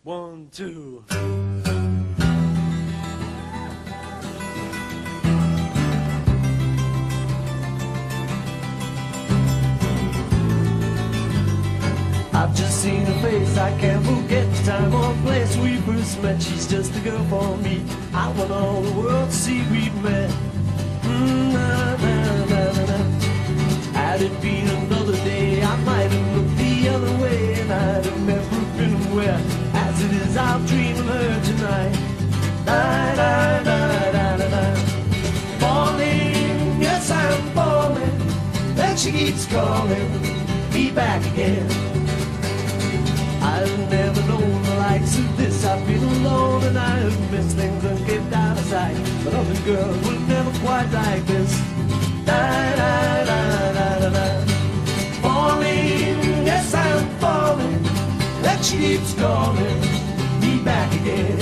1, 2. I've just seen her face, I can't forget the time or place we first met. She's just a girl for me. I want all the world to see we've met. Had it been another day, I might have looked the other way, and I'd have never been aware. As it is, I'll dream of her tonight. Falling, yes I'm falling. Then she keeps calling me back again. I've never known the likes of this. I've been alone and I've missed things and kept out of sight. But other girls were never quite like this. Falling, yes I'm falling. Then she keeps calling me back again.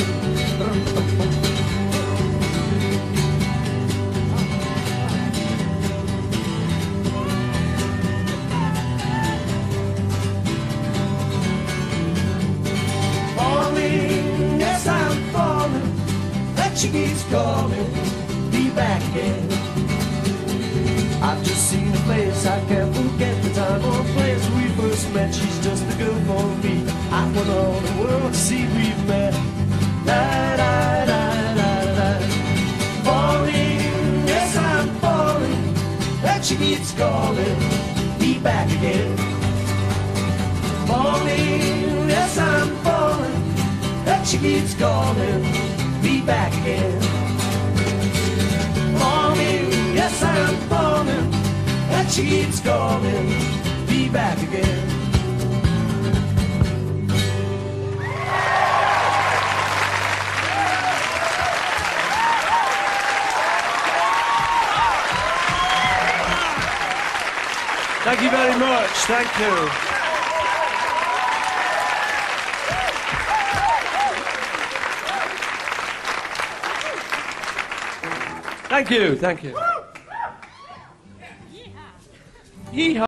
She keeps calling me back again. I've just seen her face, I can't forget the time or place we first met. She's just a girl for me. I want all the world to see we've met. Falling, yes I'm falling. And she keeps calling me back again. Falling, yes I'm falling. And she keeps calling me back again. Falling, yes I'm falling, and she keeps calling me back again. Thank you very much. Thank you. Thank you, thank you. Yeehaw! Yeehaw!